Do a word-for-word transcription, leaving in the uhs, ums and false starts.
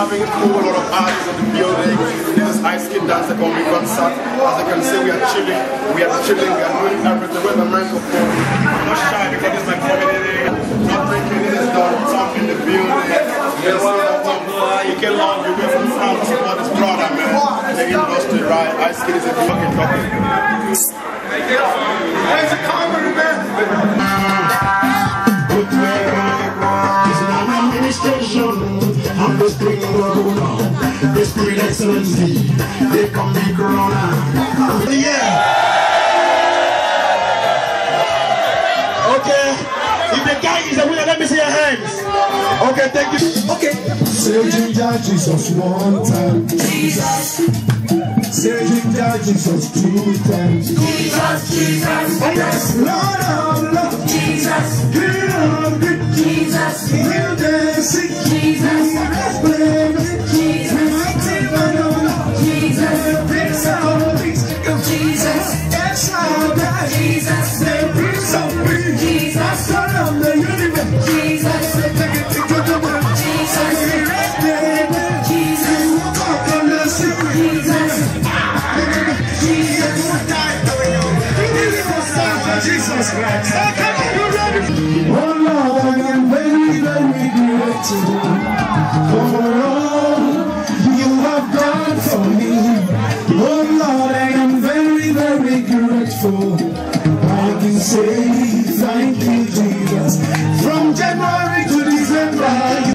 having a cool lot of artists in the building. This is Icekyd dance Ekombi concert. As you can see, we are chilling, we are chilling, we are doing everything with the microphone. I'm not shy because this is my community. Not thinking this is Dontom in the building. Yes, you came long, you've been from France to support this brother, man. In the industry, right? Icekyd is a fucking topic. Where's the comedy, man? I'm the spring corona, the spirit excellency, they come the corona. Yeah! Okay, if the guy is a winner, let me see your hands. Okay, thank you. Okay. Say ginger Jesus one time. Jesus. Say ginger Jesus two times. Jesus, Jesus. Oh yes, Lord of love. Jesus. King of good. Jesus. Heal the sick. Jesus. Jesus. Mighty man of love. Jesus. Prince of peace. Jesus. Yes, Lord. Jesus. The Prince of Peace. Jesus. Son of the universe. Jesus. Jesus Christ.